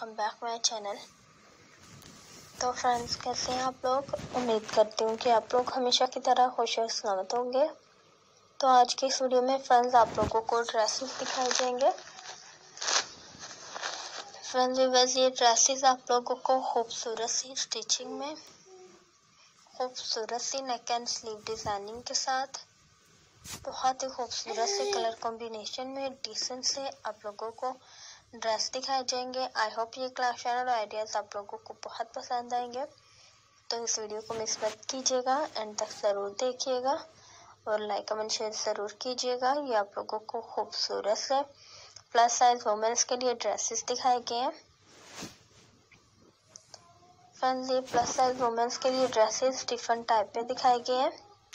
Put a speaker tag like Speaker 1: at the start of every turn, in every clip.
Speaker 1: Welcome back my channel. तो friends, कैसे हैं आप लोग? उम्मीद करती हूँ कि आप लोग हमेशा की तरह खुश और सलामत होंगे। तो आज की इस वीडियो में फ्रेंड्स आप लोगों को ड्रेसेस दिखाए जाएंगे। फ्रेंड्स ये ड्रेसेस आप लोगों को खूबसूरत सी स्टिचिंग में, खूबसूरत सी नेक एंड स्लीव डिज़ाइनिंग के साथ, बहुत ही खूबसूरत से कलर कॉम्बिनेशन में डिसेंट से आप लोगों को ड्रेस दिखाए जाएंगे। आई होप ये कलेक्शन और आइडियाज़ आप लोगों को बहुत पसंद आएंगे। तो इस वीडियो को मिस मत कीजिएगा, एंड तक ज़रूर देखिएगा और लाइक कमेंट शेयर ज़रूर कीजिएगा। ये आप लोगों को खूबसूरत से प्लस साइज वुमेन्स के लिए ड्रेसेस दिखाए गए हैं। फ्रेंड्स, ये प्लस साइज वुमेन्स के लिए ड्रेसेस डिफरेंट टाइप में दिखाए गए हैं,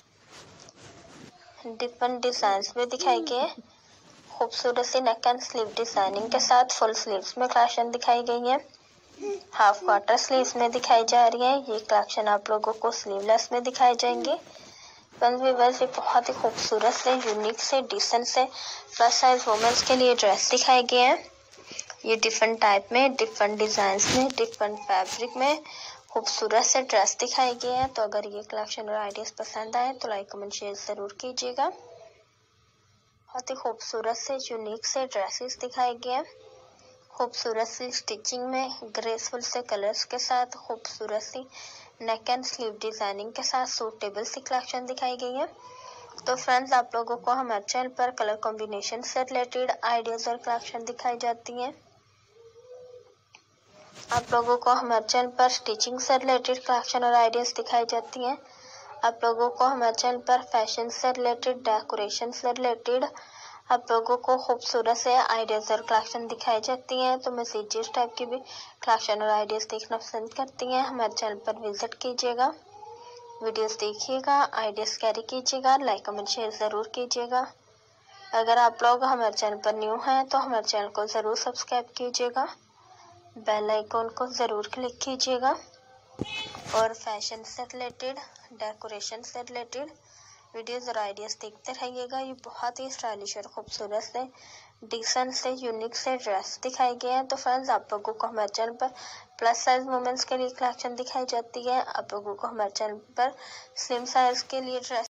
Speaker 1: डिफरेंट डिज़ाइंस में दिखाए गए हैं। खूबसूरत सी नेक एंड स्लीव डिजाइनिंग के साथ फुल स्लीव्स में कलेक्शन दिखाई गई है, हाफ क्वार्टर स्लीव्स में दिखाई जा रही है। ये कलेक्शन आप लोगों को स्लीवलेस में दिखाई जाएंगे। वैसे बहुत ही खूबसूरत से, यूनिक से, डिसेंट से प्लस साइज वुमेन्स के लिए ड्रेस दिखाए गए हैं। ये डिफरेंट टाइप में, डिफरेंट डिजाइंस में, डिफरेंट फैब्रिक में खूबसूरत से ड्रेस दिखाए गए हैं। तो अगर ये कलेक्शन और आइडियाज पसंद आए तो लाइक कमेंट शेयर ज़रूर कीजिएगा। बहुत ही खूबसूरत से, यूनिक से ड्रेसेस दिखाए गए हैं, खूबसूरत सी स्टिचिंग में, ग्रेसफुल से कलर्स के साथ, खूबसूरत सी नेक एंड स्लीव डिजाइनिंग के साथ सूटेबल सी कलेक्शन दिखाई गई है। तो फ्रेंड्स, आप लोगों को हमारे चैनल पर कलर कॉम्बिनेशन से रिलेटेड आइडियाज और कलेक्शन दिखाई जाती हैं। आप लोगों को हमारे चैनल पर स्टिचिंग से रिलेटेड कलेक्शन और आइडियाज दिखाई जाती हैं। आप लोगों को हमारे चैनल पर फैशन से रिलेटेड, डेकोरेशन से रिलेटेड आप लोगों को खूबसूरत से आइडियाज़ और कलेक्शन दिखाई जाती हैं। तो मज़ीद जिस टाइप की भी कलेक्शन और आइडियाज़ देखना पसंद करती हैं, हमारे चैनल पर विजिट कीजिएगा, वीडियोस देखिएगा, आइडियाज़ कैरी कीजिएगा, लाइक कमेंट शेयर ज़रूर कीजिएगा। अगर आप लोग हमारे चैनल पर न्यू हैं तो हमारे चैनल को ज़रूर सब्सक्राइब कीजिएगा, बेल आइकॉन को ज़रूर क्लिक कीजिएगा और फैशन से रिलेटेड, डेकोरेशन से रिलेटेड वीडियोज़ और आइडियाज़ देखते रहिएगा। ये बहुत ही स्टाइलिश और खूबसूरत से, डिसेंट से, यूनिक से ड्रेस दिखाए गए हैं। तो फ्रेंड्स, आप लोगों को हमारे चैनल पर प्लस साइज वुमेन्स के लिए कलेक्शन दिखाई जाती है। आप लोगों को हमारे चैनल पर स्लिम साइज के लिए ड्रेस